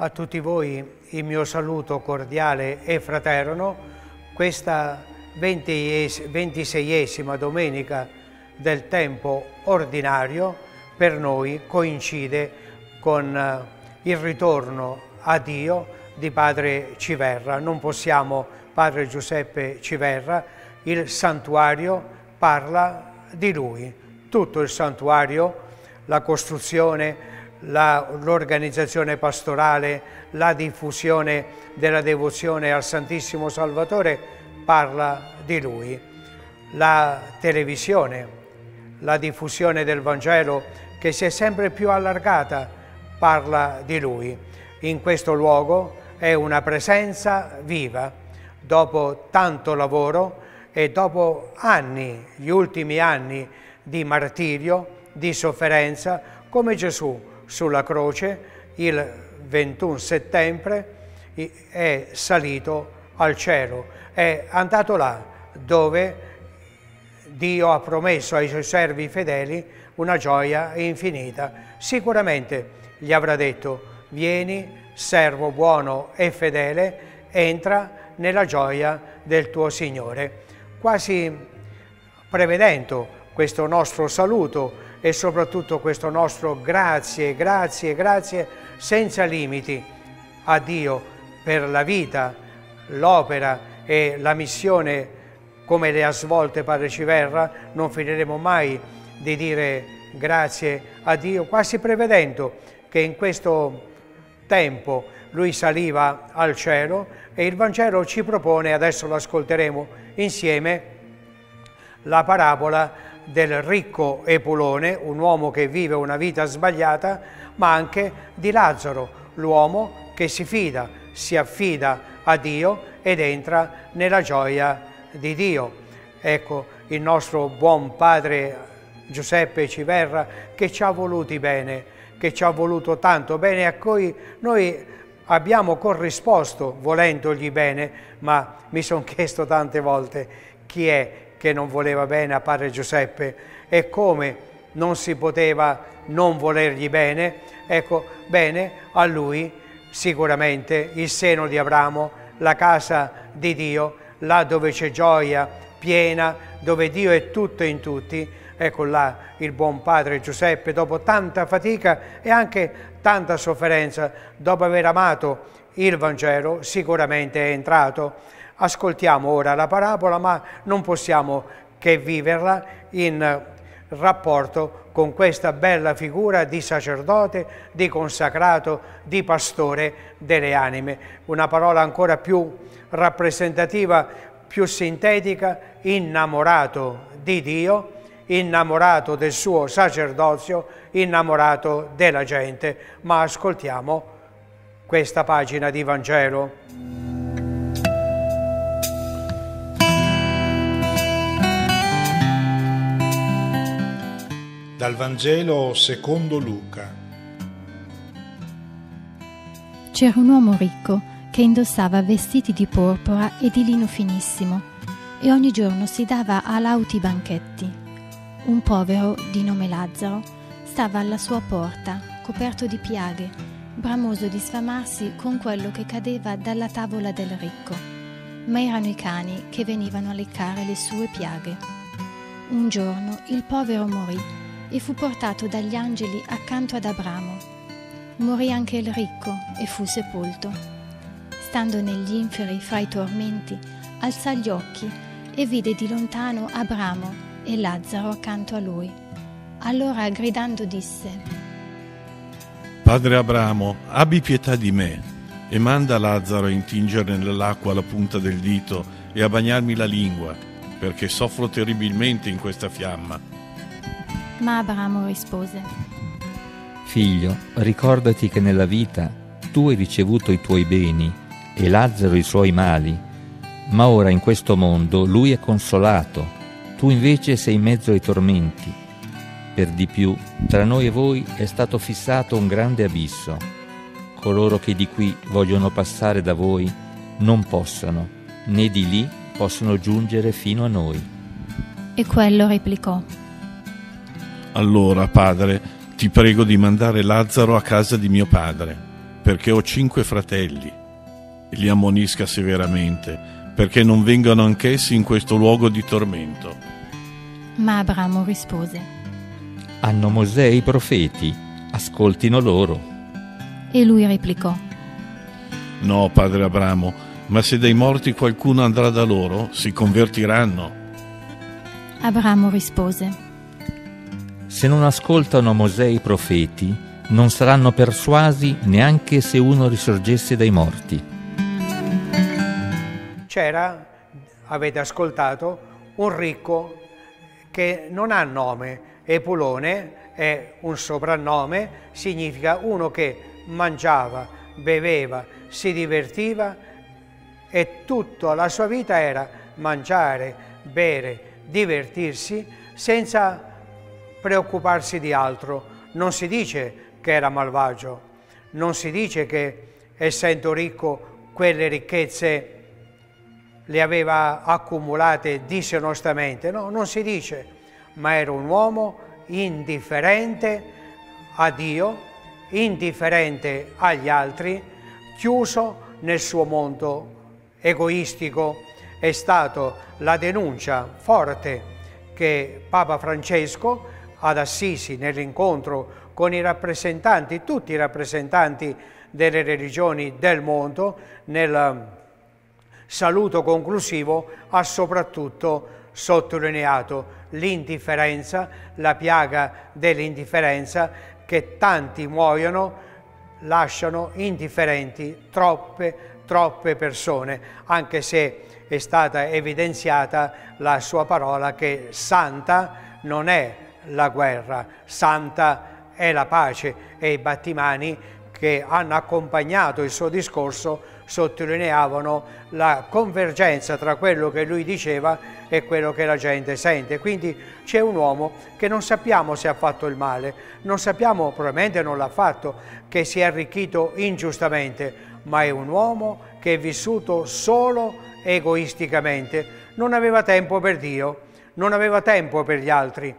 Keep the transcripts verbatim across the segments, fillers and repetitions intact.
A tutti voi il mio saluto cordiale e fraterno. Questa ventiseiesima domenica del tempo ordinario per noi coincide con il ritorno a Dio di Padre Civerra. Non possiamo, Padre Giuseppe Civerra, il santuario parla di Lui. Tutto il santuario, la costruzione, l'organizzazione pastorale, la diffusione della devozione al Santissimo Salvatore parla di Lui. La televisione, la diffusione del Vangelo che si è sempre più allargata parla di Lui. In questo luogo è una presenza viva. Dopo tanto lavoro e dopo anni, gli ultimi anni di martirio, di sofferenza, come Gesù sulla croce, il ventuno settembre è salito al cielo, è andato là dove Dio ha promesso ai suoi servi fedeli una gioia infinita. Sicuramente gli avrà detto: vieni, servo buono e fedele, entra nella gioia del tuo Signore. Quasi prevedendo questo nostro saluto e soprattutto questo nostro grazie, grazie, grazie senza limiti a Dio per la vita, l'opera e la missione come le ha svolte Padre Civerra, non finiremo mai di dire grazie a Dio, quasi prevedendo che in questo tempo Lui saliva al cielo e il Vangelo ci propone, adesso lo ascolteremo insieme, la parabola del ricco Epulone, un uomo che vive una vita sbagliata, ma anche di Lazzaro, l'uomo che si fida, si affida a Dio ed entra nella gioia di Dio. Ecco il nostro buon Padre Giuseppe Civerra che ci ha voluti bene, che ci ha voluto tanto bene, a cui noi abbiamo corrisposto volendogli bene, ma mi sono chiesto tante volte chi è che non voleva bene a Padre Giuseppe e come non si poteva non volergli bene. Ecco, bene a lui sicuramente il seno di Abramo, la casa di Dio, là dove c'è gioia piena, dove Dio è tutto in tutti. Ecco là il buon Padre Giuseppe, dopo tanta fatica e anche tanta sofferenza, dopo aver amato il Vangelo, sicuramente è entrato. Ascoltiamo ora la parabola, ma non possiamo che viverla in rapporto con questa bella figura di sacerdote, di consacrato, di pastore delle anime. Una parola ancora più rappresentativa, più sintetica: innamorato di Dio, innamorato del suo sacerdozio, innamorato della gente. Ma ascoltiamo questa pagina di Vangelo. Dal Vangelo secondo Luca. C'era un uomo ricco che indossava vestiti di porpora e di lino finissimo e ogni giorno si dava a lauti banchetti. Un povero di nome Lazzaro stava alla sua porta, coperto di piaghe, bramoso di sfamarsi con quello che cadeva dalla tavola del ricco, ma erano i cani che venivano a leccare le sue piaghe. Un giorno il povero morì e fu portato dagli angeli accanto ad Abramo. Morì anche il ricco e fu sepolto. Stando negli inferi fra i tormenti, alzò gli occhi e vide di lontano Abramo e Lazzaro accanto a lui. Allora gridando disse: Padre Abramo, abbi pietà di me e manda Lazzaro a intingere nell'acqua la punta del dito e a bagnarmi la lingua, perché soffro terribilmente in questa fiamma. Ma Abramo rispose: Figlio, ricordati che nella vita tu hai ricevuto i tuoi beni e Lazzaro i suoi mali, ma ora in questo mondo lui è consolato, tu invece sei in mezzo ai tormenti. Per di più, tra noi e voi è stato fissato un grande abisso. Coloro che di qui vogliono passare da voi non possono, né di lì possono giungere fino a noi. E quello replicò: Allora, padre, ti prego di mandare Lazzaro a casa di mio padre, perché ho cinque fratelli. E li ammonisca severamente, perché non vengano anch'essi in questo luogo di tormento. Ma Abramo rispose: Hanno Mosè e i profeti, ascoltino loro. E lui replicò: No, padre Abramo, ma se dai morti qualcuno andrà da loro, si convertiranno. Abramo rispose: Se non ascoltano Mosè e i profeti, non saranno persuasi neanche se uno risorgesse dai morti. C'era, avete ascoltato, un ricco che non ha nome. Epulone è un soprannome, significa uno che mangiava, beveva, si divertiva e tutta la sua vita era mangiare, bere, divertirsi senza preoccuparsi di altro. Non si dice che era malvagio, non si dice che essendo ricco quelle ricchezze le aveva accumulate disonestamente, no, non si dice, ma era un uomo indifferente a Dio, indifferente agli altri, chiuso nel suo mondo egoistico. È stata la denuncia forte che Papa Francesco ad Assisi, nell'incontro con i rappresentanti, tutti i rappresentanti delle religioni del mondo, nel saluto conclusivo, ha soprattutto sottolineato l'indifferenza, la piaga dell'indifferenza, che tanti muoiono, lasciano indifferenti troppe, troppe persone, anche se è stata evidenziata la sua parola che santa non è la guerra, santa è la pace, e i battimani che hanno accompagnato il suo discorso sottolineavano la convergenza tra quello che lui diceva e quello che la gente sente. Quindi c'è un uomo che non sappiamo se ha fatto il male, non sappiamo, probabilmente non l'ha fatto, che si è arricchito ingiustamente, ma è un uomo che è vissuto solo egoisticamente, non aveva tempo per Dio, non aveva tempo per gli altri.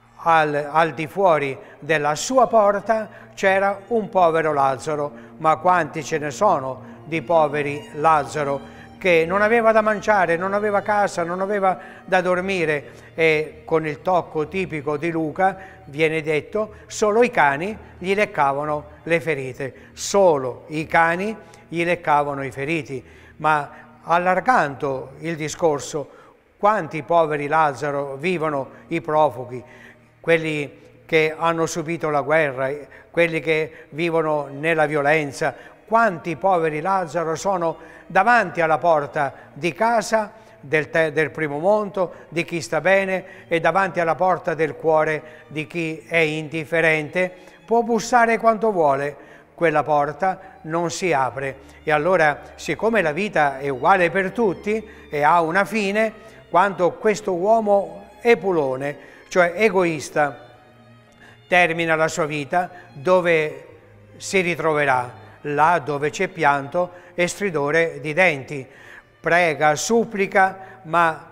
Al, al di fuori della sua porta c'era un povero Lazzaro, ma quanti ce ne sono di poveri Lazzaro, che non aveva da mangiare, non aveva casa, non aveva da dormire, e con il tocco tipico di Luca viene detto solo i cani gli leccavano le ferite, solo i cani gli leccavano i feriti. Ma allargando il discorso, quanti poveri Lazzaro vivono i profughi, quelli che hanno subito la guerra, quelli che vivono nella violenza, quanti poveri Lazzaro sono davanti alla porta di casa del, te, del primo monto, di chi sta bene, e davanti alla porta del cuore di chi è indifferente. Può bussare quanto vuole, quella porta non si apre. E allora, siccome la vita è uguale per tutti e ha una fine, quando questo uomo Epulone, cioè egoista, termina la sua vita, dove si ritroverà? Là dove c'è pianto e stridore di denti. Prega, supplica, ma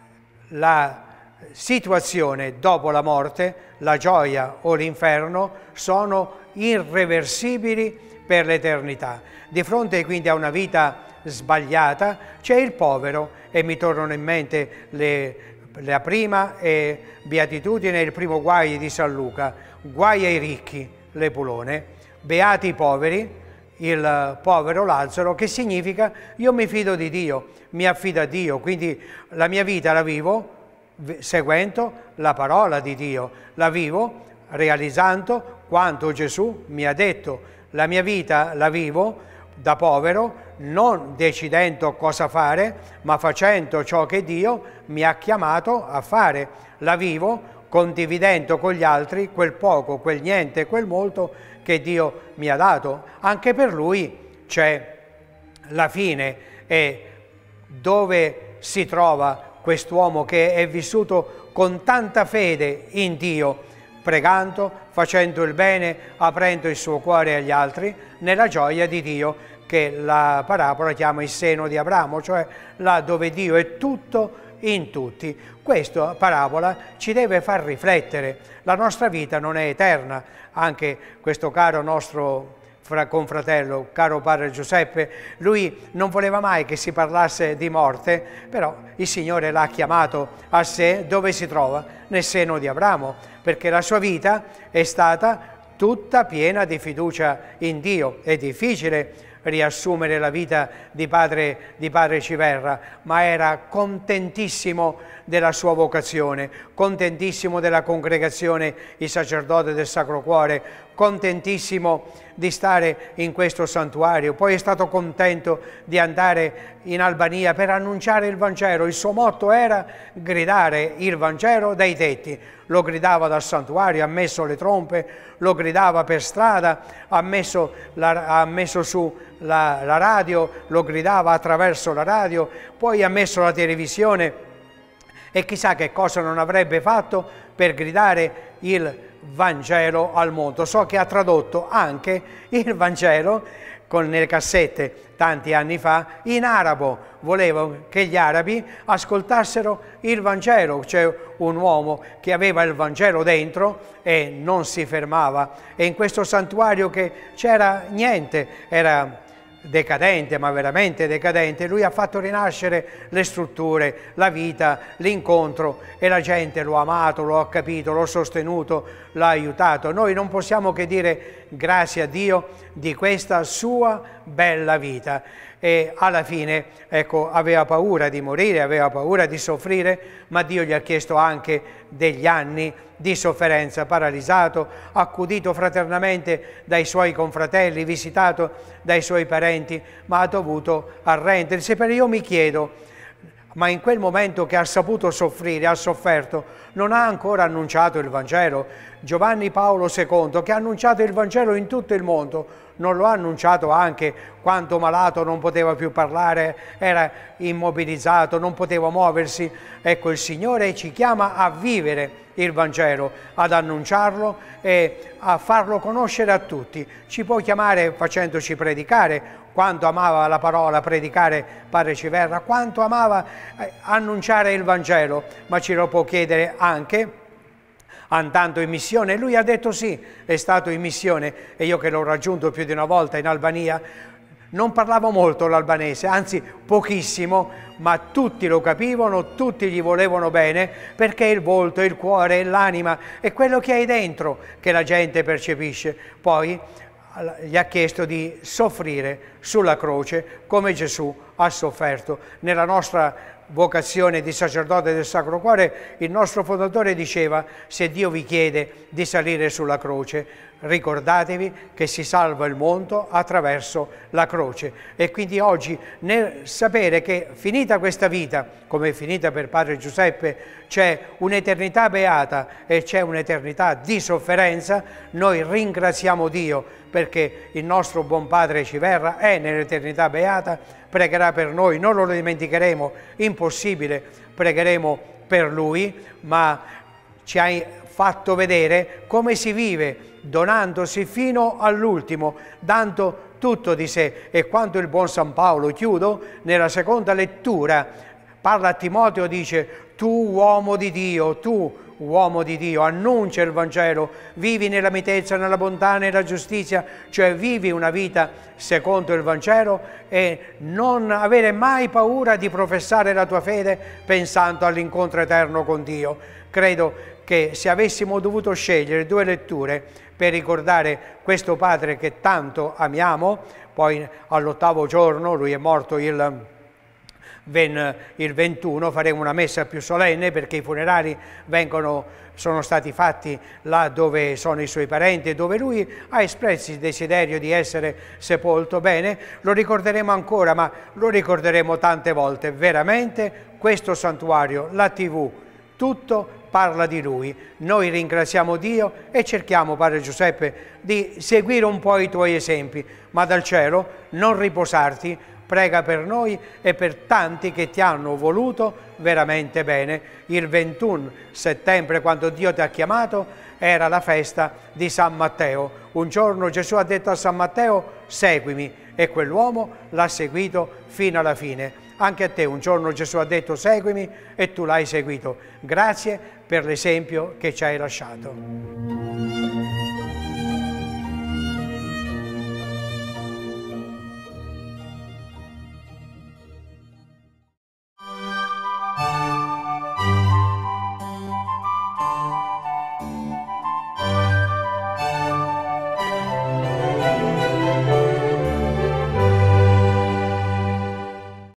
la situazione dopo la morte, la gioia o l'inferno, sono irreversibili per l'eternità. Di fronte quindi a una vita sbagliata c'è il povero, e mi tornano in mente le, la prima eh, beatitudine, il primo guai di San Luca: guai ai ricchi, l'Epulone, beati i poveri, il povero Lazzaro, che significa io mi fido di Dio, mi affido a Dio, quindi la mia vita la vivo seguendo la parola di Dio, la vivo realizzando quanto Gesù mi ha detto. La mia vita la vivo da povero, non decidendo cosa fare, ma facendo ciò che Dio mi ha chiamato a fare. La vivo condividendo con gli altri quel poco, quel niente, quel molto che Dio mi ha dato. Anche per lui c'è la fine. E dove si trova quest'uomo che è vissuto con tanta fede in Dio, pregando, facendo il bene, aprendo il suo cuore agli altri, nella gioia di Dio, che la parabola chiama il seno di Abramo, cioè là dove Dio è tutto in tutti. Questa parabola ci deve far riflettere. La nostra vita non è eterna. Anche questo caro nostro fra confratello, caro padre Giuseppe. Lui non voleva mai che si parlasse di morte, però il Signore l'ha chiamato a sé. Dove si trova? Nel seno di Abramo, perché la sua vita è stata tutta piena di fiducia in Dio. È difficile riassumere la vita di padre, di padre Civerra, ma era contentissimo della sua vocazione, contentissimo della congregazione, il sacerdote del Sacro Cuore, contentissimo di stare in questo santuario. Poi è stato contento di andare in Albania per annunciare il Vangelo. Il suo motto era gridare il Vangelo dai tetti. Lo gridava dal santuario, ha messo le trompe, lo gridava per strada, ha messo, la, ha messo su la, la radio, lo gridava attraverso la radio, poi ha messo la televisione e chissà che cosa non avrebbe fatto per gridare il Vangelo al mondo. So che ha tradotto anche il Vangelo con le cassette tanti anni fa in arabo. Voleva che gli arabi ascoltassero il Vangelo. C'è un uomo che aveva il Vangelo dentro e non si fermava, e in questo santuario che c'era niente, era decadente, ma veramente decadente, lui ha fatto rinascere le strutture, la vita, l'incontro, e la gente lo ha amato, lo ha capito, lo ha sostenuto, l'ha aiutato. Noi non possiamo che dire grazie a Dio di questa sua bella vita. E alla fine, ecco, aveva paura di morire, aveva paura di soffrire, ma Dio gli ha chiesto anche degli anni di sofferenza, paralizzato, accudito fraternamente dai suoi confratelli, visitato dai suoi parenti, ma ha dovuto arrendersi. Per io mi chiedo, ma in quel momento che ha saputo soffrire, ha sofferto, non ha ancora annunciato il Vangelo? Giovanni Paolo secondo, che ha annunciato il Vangelo in tutto il mondo, non lo ha annunciato anche quando malato, non poteva più parlare, era immobilizzato, non poteva muoversi? Ecco, il Signore ci chiama a vivere il Vangelo, ad annunciarlo e a farlo conoscere a tutti. Ci può chiamare facendoci predicare, quanto amava la parola, predicare padre Civerra, quanto amava annunciare il Vangelo, ma ci lo può chiedere anche andando in missione. Lui ha detto sì, è stato in missione, e io che l'ho raggiunto più di una volta in Albania, non parlavo molto l'albanese, anzi pochissimo, ma tutti lo capivano, tutti gli volevano bene, perché il volto, il cuore, l'anima è quello che hai dentro che la gente percepisce. Poi gli ha chiesto di soffrire sulla croce come Gesù ha sofferto. Nella nostra vocazione di sacerdote del Sacro Cuore, il nostro fondatore diceva: se Dio vi chiede di salire sulla croce, ricordatevi che si salva il mondo attraverso la croce. E quindi oggi, nel sapere che finita questa vita, come è finita per padre Giuseppe, c'è un'eternità beata e c'è un'eternità di sofferenza, noi ringraziamo Dio perché il nostro buon padre Civerra è nell'eternità beata, pregherà per noi, non lo dimenticheremo, impossibile, pregheremo per lui, ma ci hai fatto vedere come si vive donandosi fino all'ultimo, dando tutto di sé. E quando il buon San Paolo, chiudo, nella seconda lettura parla a Timoteo, dice: tu uomo di Dio, tu uomo di Dio, annuncia il Vangelo, vivi nella mitezza, nella bontà, nella giustizia, cioè vivi una vita secondo il Vangelo e non avere mai paura di professare la tua fede pensando all'incontro eterno con Dio. Credo che se avessimo dovuto scegliere due letture per ricordare questo padre che tanto amiamo, poi all'ottavo giorno, lui è morto il il ventuno, faremo una messa più solenne perché i funerali vengono, sono stati fatti là dove sono i suoi parenti e dove lui ha espresso il desiderio di essere sepolto. Bene, lo ricorderemo ancora, ma lo ricorderemo tante volte. Veramente questo santuario, la tivù, tutto parla di lui. Noi ringraziamo Dio e cerchiamo, padre Giuseppe, di seguire un po' i tuoi esempi, ma dal cielo non riposarti. Prega per noi e per tanti che ti hanno voluto veramente bene. Il ventuno settembre, quando Dio ti ha chiamato, era la festa di San Matteo. Un giorno Gesù ha detto a San Matteo: seguimi, e quell'uomo l'ha seguito fino alla fine. Anche a te un giorno Gesù ha detto: seguimi, e tu l'hai seguito. Grazie per l'esempio che ci hai lasciato.